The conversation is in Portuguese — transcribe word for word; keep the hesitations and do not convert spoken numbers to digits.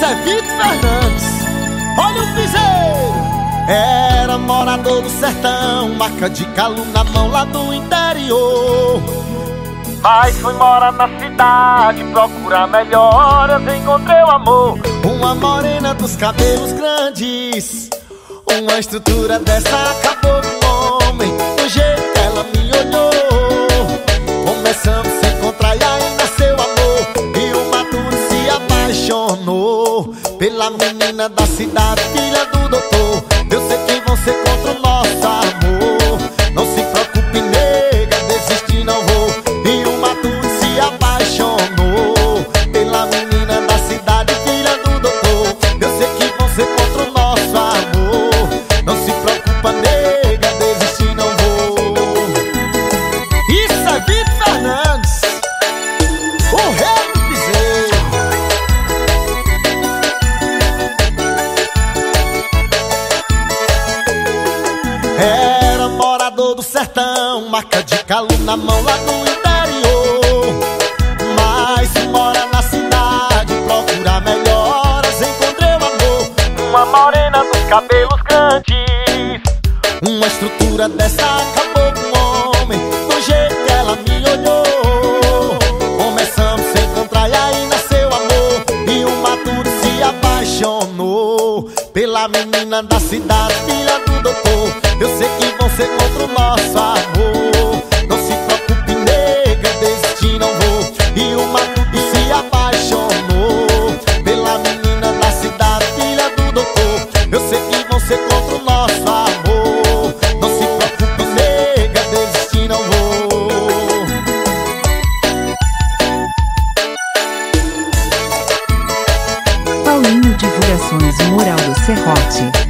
é Vitor Fernandes. Olha o piseiro. Era morador do sertão, marca de calo na mão lá do interior. Mas fui morar na cidade, procurar melhoras, encontrei o amor. Uma morena dos cabelos grandes, uma estrutura dessa acabou com o homem. Do jeito que ela me olhou, começamos a se encontrar e aí nasceu amor. E o maduro se apaixonou pela menina da cidade, filha do doutor. Eu sei que vão ser contra o nosso amor. Não se preocupe, nega, desistir não vou. E o maduro se apaixonou pela menina da cidade, filha do doutor. Eu sei que vão ser contra o nosso amor. Não se preocupa, nega, desistir não vou. Isso é Vitor Fernandes, o rei do piseiro. Era morador do sertão, marca de calo na mão lá do interior. Mas mora na cidade, procura melhoras, encontrei o amor. Uma morena dos cabelos grandes, uma estrutura dessa acabou com o homem. Do jeito que ela me olhou, começamos a se encontrar e aí nasceu amor. E o maduro se apaixonou pela menina da cidade, filha do doutor. Eu sei que vão ser contra o nosso amor. Não se preocupe, nega, desistir não vou. E o maduro se apaixonou pela menina da cidade, filha do doutor. Eu sei que vão ser contra o nosso amor. Não se preocupe, nega, desistir não vou. Paulinho Divulgações Mural do Serrote.